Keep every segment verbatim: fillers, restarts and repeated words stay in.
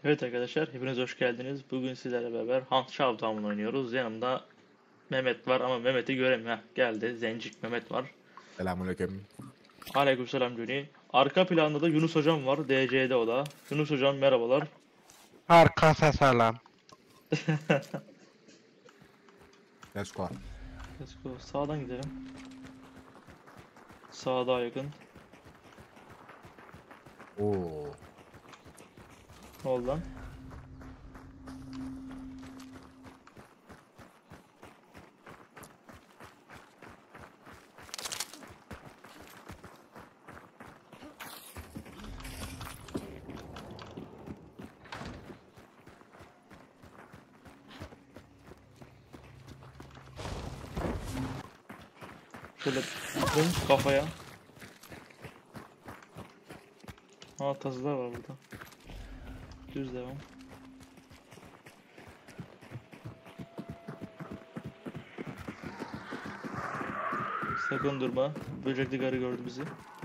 Evet arkadaşlar, hepiniz hoş geldiniz. Bugün sizlerle beraber Hunt Showdown oynuyoruz. Yanımda Mehmet var ama Mehmet'i göremiyorum. Heh, geldi. Zencik Mehmet var. Selamünaleyküm. Aleykümselam Johnny. Arka planda da Yunus hocam var. D C'de o da. Yunus hocam merhabalar. Herkese selam. Let's go. Let's go. Sağdan gidelim. Sağa daha yakın. Oo. Ne oldu lan? Şöyle bakın kafaya. Aa, tazılar var burada. Düz devam. Sakın durma. Böcekli garı gördü bizi.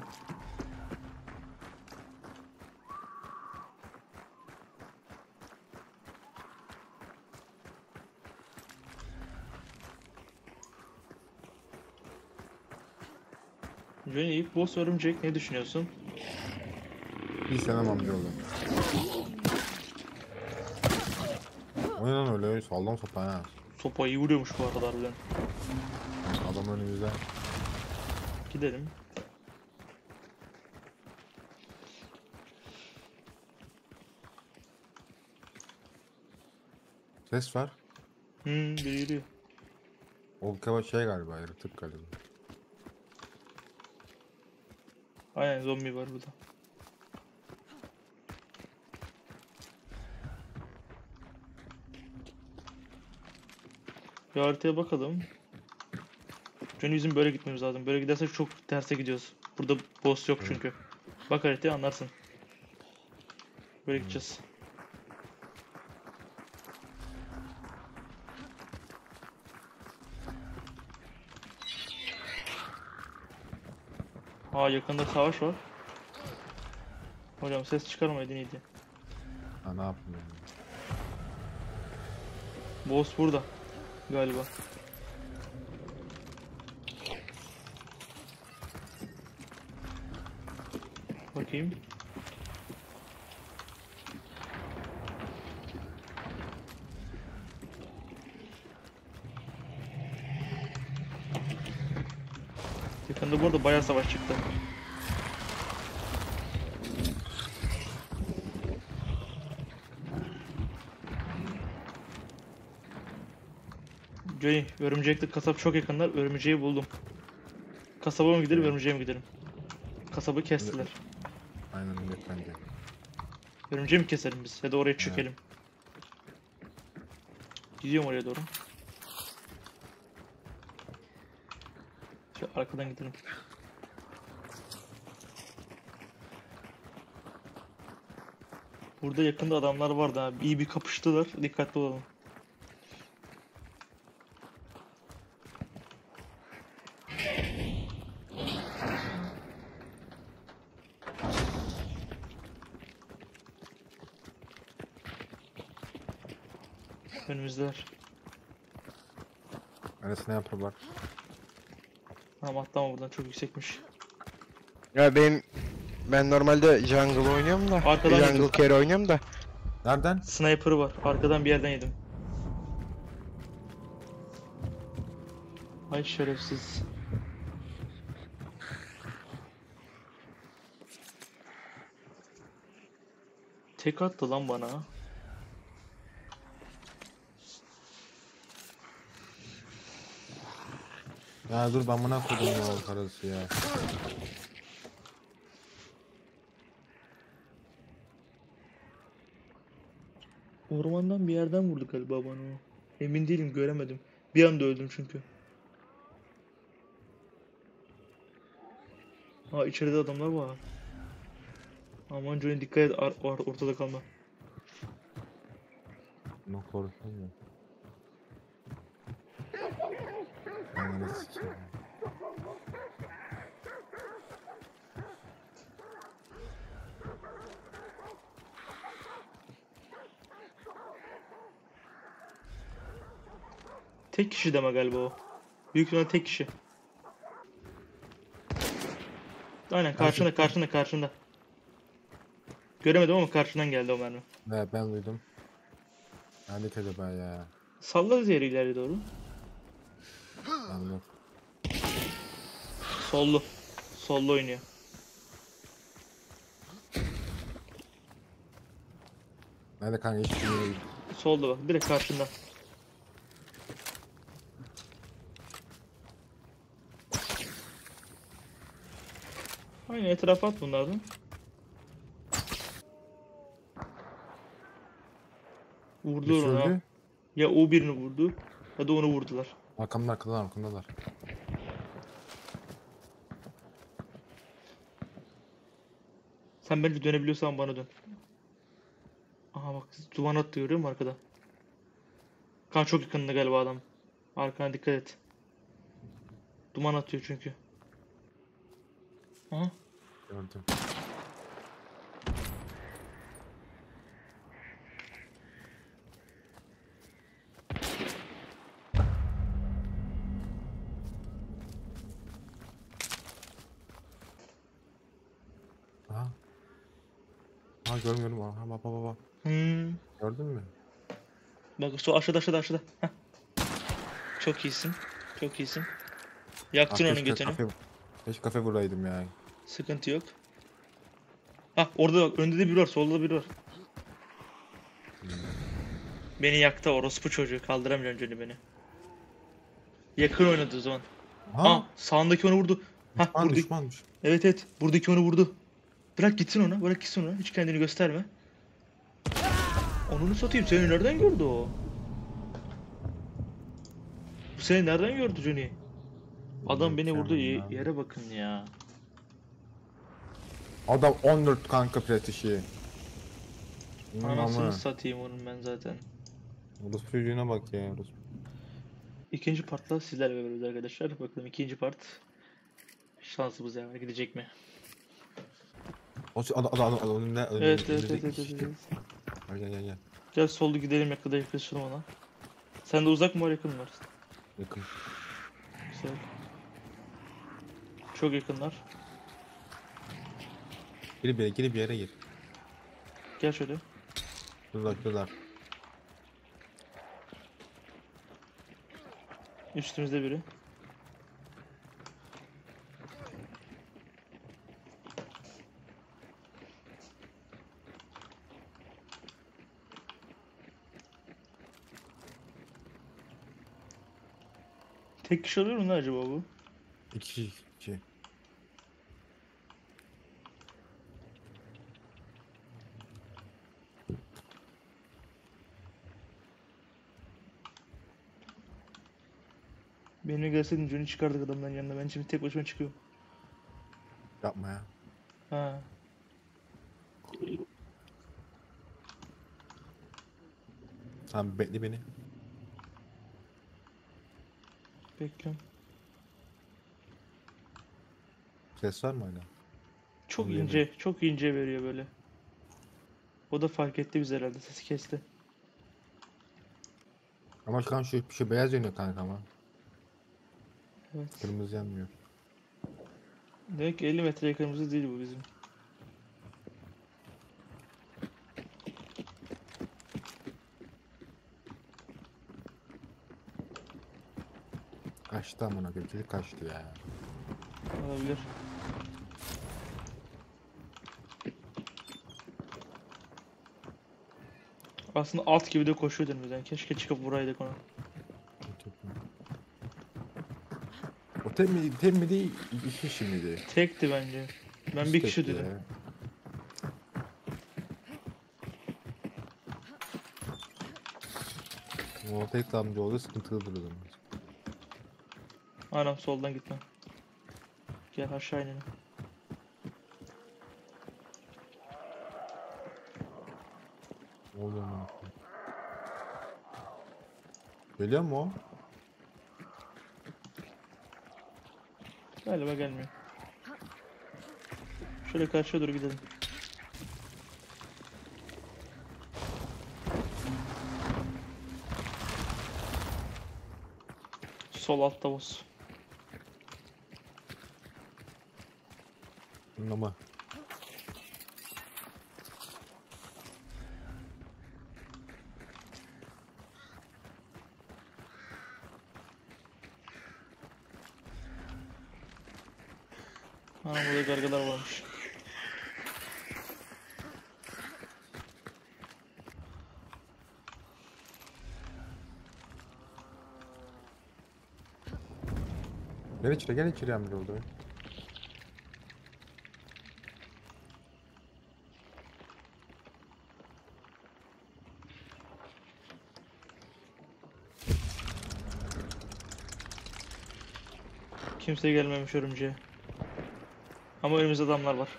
Johnny, ilk boss örümcek, ne düşünüyorsun? Hiç sevmem amcaoğlu. O ne lan öyle? Saldan sopa ha. Sopa iyi vuruyormuş bu arada harbiden. Adam önümüzde. Gidelim. Ses var. Hmm, biri yürüyor. O kaba şey galiba, yaratık galiba. Aynen, zombi var burada. Bir haritaya bakalım. Johnny, bizim böyle gitmemiz lazım. Böyle gidersek çok terse gidiyoruz. Burada boss yok çünkü. Bak haritaya anlarsın. Böyle gideceğiz. Aa, yakında savaş var. Hocam ses çıkarmaydın iyiydi. Ha, ne yapayım yani? Boss burada galiba. Bakayım. Yakında bu arada bayağı savaş çıktı. Johnny, örümcekli kasap çok yakınlar. Örümceği buldum. Kasaba mı gidelim, örümceğe mi gidelim? Kasabı kestiler. Aynen öyle bence. Örümceği mi keselim biz? Ya da oraya çökelim. Gidiyorum oraya doğru. Şu arkadan gidelim. Burada yakında adamlar vardı abi. İyi bir kapıştılar. Dikkatli olalım. Önümüzdeler. Arasına yapıyorlar. Tamam, atlama buradan, çok yüksekmiş. Ya benim ben normalde jungle oynuyorum da, Arkadan jungle yedim. carry oynuyorum da. Nereden? Sniper'ı var. Arkadan bir yerden yedim. Ay şerefsiz. Tek attı lan bana. Ya dur, ben buna koydum ya o karısı ya. Ormandan bir yerden vurdu galiba bana o. Emin değilim, göremedim. Bir anda öldüm çünkü. Ha, içeride adamlar var. Aman Johnny, dikkat et, ar or ortada kalma. Bunu korkuyorum ya. Ananı sikeyim. Tek kişi deme galiba o. Büyük ihtimalle tek kişi. Aynen karşında karşında karşında. Göremedim ama karşından geldi o mermi. Evet ben duydum. Lanet acaba ya. Salla diğeri ileri doğru. Anladım. Sollu. Sollu oynuyor. Nerede kanka hiç bilmiyorum. Solda bak direkt karşında. Aynen etrafa at bunlardan. Vurdu Birisi onu ha. öldü. Ya o birini vurdu ya da onu vurdular. Arkamda arkamdalar arkamdalar. Sen bence dönebiliyorsan bana dön. Aha bak duman attı görüyor musun arkada? Kan çok yakınında galiba adam. Arkana dikkat et. Duman atıyor çünkü. Aha. Gördüm. Aha. Aha görmüyorum. Aha bak bak bak. Hmm. Gördün mü? Bak su aşağıda aşağıda aşağıda. Heh. Çok iyisin. Çok iyisin. Yaktın Ah, onun keşke götünü. Kafe, keşke kafe vuraydım ya. Sıkıntı yok. Ha orada bak önde de biri var solda da biri var. Beni yaktı orospu çocuğu kaldıramıyor öncünü beni. Yakın oynadı o zaman. Ha? Aa sağındaki onu vurdu. Ha Düşman buradaki. düşmanmış. Evet evet buradaki onu vurdu. Bırak gitsin ona bırak gitsin ona hiç kendini gösterme. Onunu satayım seni nereden gördü o? Bu seni nereden gördü Johnny? Adam beni vurdu Mükemmel. ye- yere bakın ya. Adam on dört kanka pretişi. Anasını Ama satayım onun ben zaten. Rus çocuğuna bak ya. Rus. İkinci partla sizlerle beraberiz arkadaşlar. Bakalım ikinci part şansımız yaver gidecek mi? O adam adam adam önünde önünde. Evet evet önünde evet evet. iki evet, kişi. evet. Gel gel gel gel. Gel solda gidelim yakında yaklaşalım ona. Sen de uzak mı var yakın mı var? Yakın. Güzel. Çok yakınlar. Gir bir yere gir bir yere gir. Gel şöyle. Şurada şurada. Üstümüzde biri. Tek kişi oluyor mu lan acaba bu? İki kişi. Benimle gelseydin Johnny çıkardık adamdan yanına. Ben şimdi tek başıma çıkıyorum. Yapma ya. Ha. Sen bekle beni. Bekliyorum. Ses var mı hala? Çok Anlayamadım. ince, çok ince veriyor böyle. O da fark etti biz herhalde sesi kesti. Ama şu an şu, şu beyaz yanıyor kanka ama. Evet. Kırmızı yanmıyor. Demek ki elli metre yakınımızda değil bu bizim. Kaçtı amına koyayım. Çocuk kaçtı ya. Olabilir. Aslında alt gibi de koşuyor önümüzden. Keşke çıkıp vuraydık ona. O tek mi, tek mi değil, iki kişi miydi? Tekti bence. Ben bir kişi dedim. Ya. O tek amca oldu sıkıntılı durdu. Anam soldan gitme. Gel aşağı inelim. Ne oluyor lan? Geliyor mu o? Galiba gelmiyor. Şöyle karşıya doğru gidelim. Sol altta boss. Ama. Ana burada gargalar varmış. Gel içeri gel içeri amca oldu. Kimse gelmemiş örümceğe. Ama önümüzde adamlar var.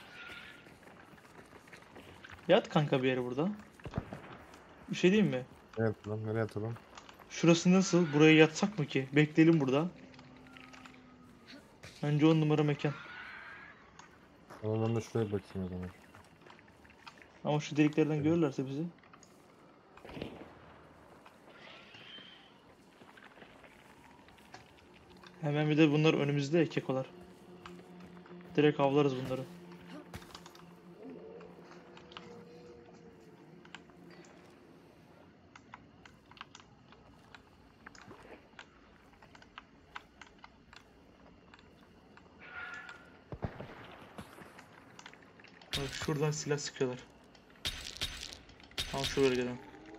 Yat kanka bir yere burada. Bir şey diyeyim mi? Nereye atalım nereye atalım? Şurası nasıl? Buraya yatsak mı ki? Bekleyelim burada. Bence on numara mekan. Tamam ben de şuraya bakayım o zaman. Ama şu deliklerden görürlerse bizi. Hemen bir de bunlar önümüzde ya, kekolar. Direkt avlarız bunları. Bak şuradan silah sıkıyorlar. Tam şu bölgeden.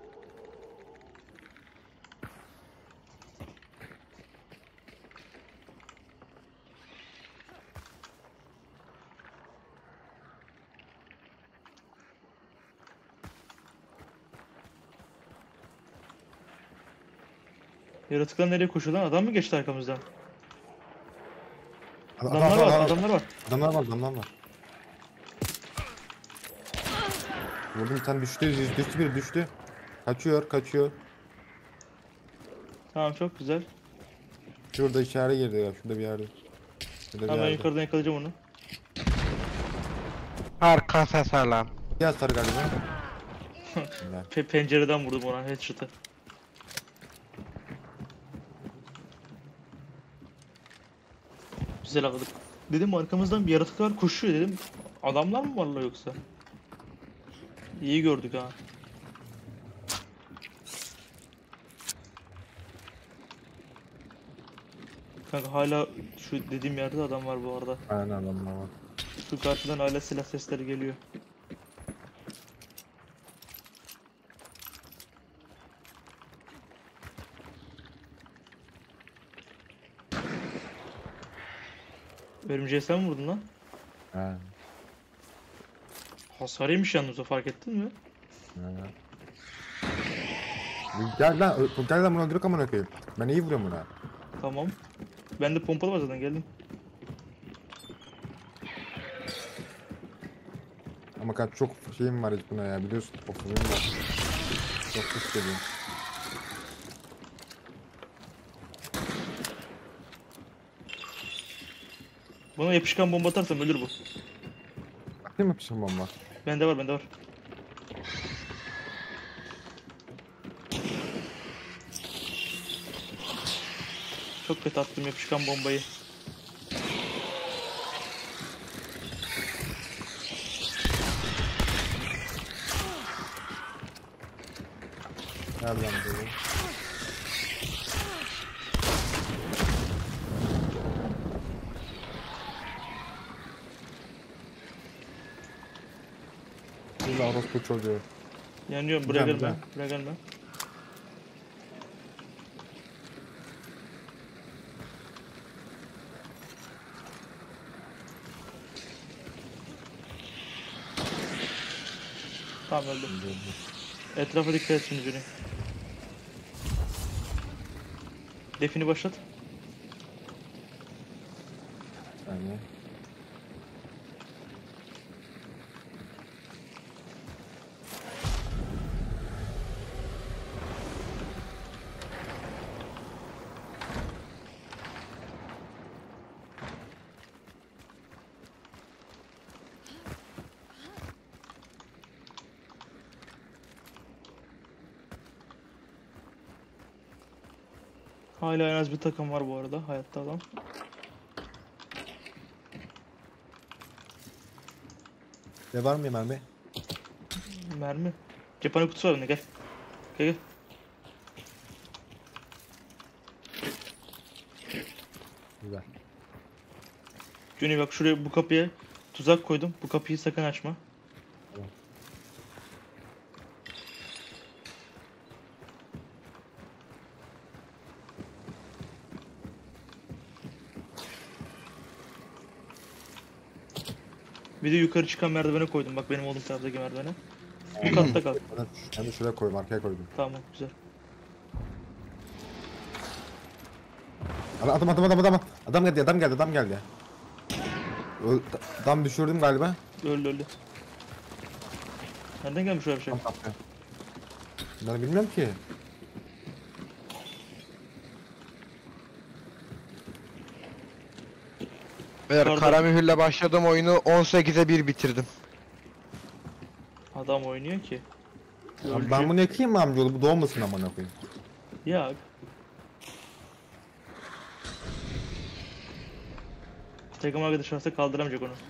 Yaratıklar nereye koşuyor lan? Adam mı geçti arkamızdan? Adam- Adamlar adam- var, adam- adamlar var. Adamlar var adamlar var. Vurdum bir tane düştü düştü biri düştü. Kaçıyor kaçıyor. Tamam, çok güzel. Şurada içeri girdi ya şurada bir yerde. Şurada bir Tamam, ben yerde. yukarıdan yakalayacağım onu. Arkası salam. Gel sarı galiba. Güzel. Pe pencereden vurdum ona headshot'ı. Güzel avladık. Dedim arkamızdan bir yaratıklar koşuyor dedim. Adamlar mı varlar yoksa? İyi gördük ha. Kanka hala şu dediğim yerde adam var bu arada. Aynen adamlar var. Şu karşıdan hala silah sesleri geliyor. Örümceğe sen mi vurdun lan? He. Hasar yemiş yalnız o, fark ettin mi? he. Gel lan ö- gel lan bunu öldürük amına koyayım. Ben iyi vuruyorum buna. Tamam. Ben de pompalı var zaten, geldim. Ama kaç çok şeyim var buna ya biliyorsun. Ofuzum var. Çok pis geliyor. Buna yapışkan bomba atarsam ölür bu. Değil mi pişim bomba? Bende var, bende var. Çok kötü attım yapışkan bombayı. Nereden böyle? Burada orospu çocuğu. Yanıyorum, buraya Güzel, gelme. güzel. Buraya gelme. Tamam, öldü. Etrafa dikkat et şimdi Johnny. Defini başlat. Yani. Hala en az bir takım var bu arada hayatta adam. Ne var mı Yemen Bey? Mermi. Cephane kutusu var bende, gel. Gel gel. Güzel. Johnny bak şuraya, bu kapıya tuzak koydum. Bu kapıyı sakın açma. Tamam. Bir de yukarı çıkan merdivene koydum. Bak benim olduğum taraftaki merdivene. Bu katta kal. Ben de, ben de şuraya koydum, arkaya koydum. Tamam, güzel. Adam adam adam adam adam geldi adam geldi adam geldi. Ö- Adam düşürdüm galiba. Öldü öldü. Nereden gelmiş öyle bir şey? Tam kaptı. Ben bilmiyorum ki. Beyler Pardon. kara mühürle başladığım oyunu on sekize bir bitirdim. Adam oynuyor ki. Abi Öldü. ben bunu yakayım mı amcaoğlu? Bu doğmasın amına koyayım. Ya. Takım arkadaşı varsa kaldıramayacak onu.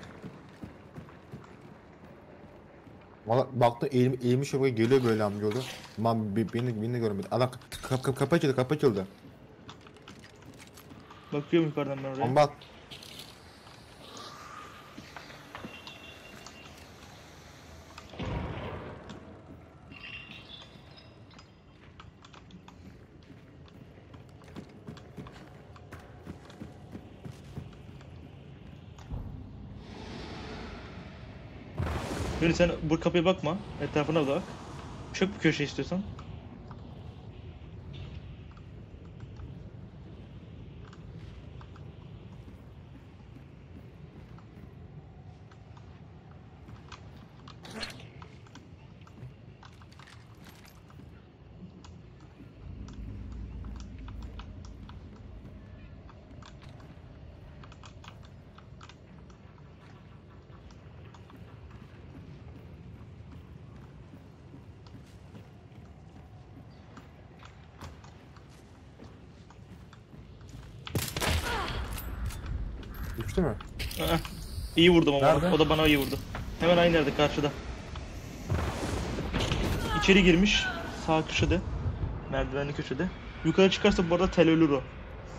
Valla baktı eğim, eğilmiş oraya geliyor böyle amcaoğlu. Aman be- beni, beni de görmedi. Adam kap, kap, kapı açıldı kapı açıldı. Bakıyorum yukarıdan ben oraya. Bomba at. Yürü sen bu kapıya bakma. Etrafına da bak. Çök bir köşe istiyorsan. Düştü mü? Aa, iyi vurdum ama. Nerede? O da bana iyi vurdu. Hemen aynı yerde, karşıda. İçeri girmiş. Sağ köşede. Merdivenli köşede. Yukarı çıkarsa bu arada tel ölür o.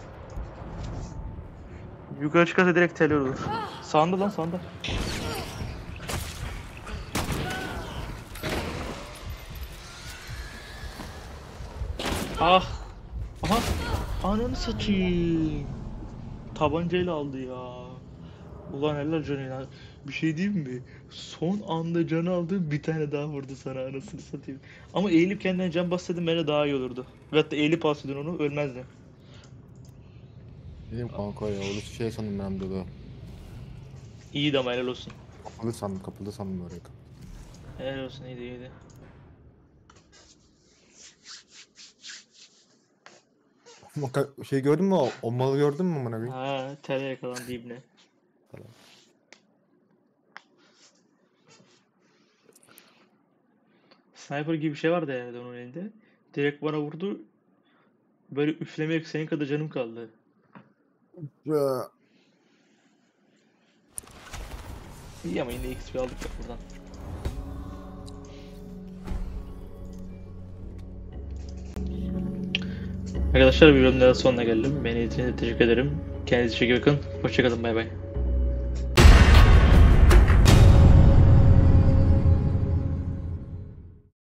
Yukarı çıkarsa direkt tel ölür. Sağında lan, sağında. Ah. Aha. Ananı satayım. Tabancayla aldı ya. Ulan helal Johnny ya. Bir şey diyeyim mi? Son anda canı aldı, bir tane daha vurdu sana, anasını satayım. Ama eğilip kendine can bassaydın bence daha iyi olurdu. Ve hatta eğilip alsaydın onu, ölmezdi. Dedim kanka ya oğlu şey sandım ben amcaoğlu. İyiydi ama helal olsun. Kapılı sandım kapılı sandım oraya. Helal olsun, iyiydi iyiydi. Bak şey gördün mü o, o malı gördün mü amına koyayım? Ha, tele yakalandı ibne. Tamam. Sniper gibi bir şey vardı herhalde onun elinde. Direkt bana vurdu. Böyle üflemeyerek senin kadar canım kaldı. Ya. İyi ama yine X P aldık ya buradan. Arkadaşlar bir bölümün daha sonuna geldim. Beni izlediğiniz için teşekkür ederim. Kendinize çok iyi bakın. Hoşçakalın, bay bay.